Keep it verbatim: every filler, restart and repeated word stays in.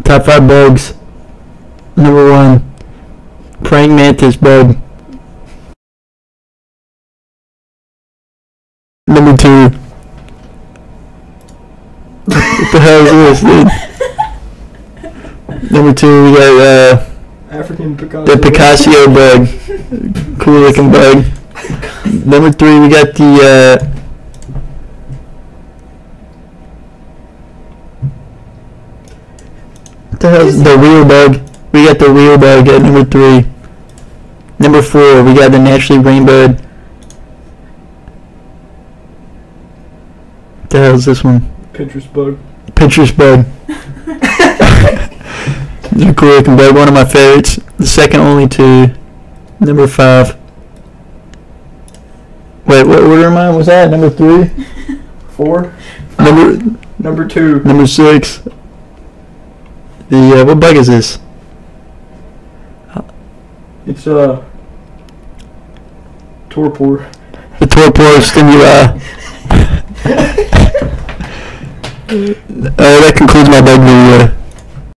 Top five bugs. Number one, praying mantis bug. Number two, what the hell is this, dude? Number two, we got uh, African Picasso. the Picasso bug. Cool looking bug. Number three, we got the uh, what the hell is the wheel bug? We got the wheel bug at number three. Number four, we got the naturally rainbowed. What the hell is this one? Pinterest bug. Pinterest bug. It's a cool looking bug, one of my favorites. The second only to number five. Wait, what order am I? Was that number three? Four. Number Number two. number six. The uh, what bug is this? It's uh. Torpor. The torpor stimuli. Uh, that concludes my bug video.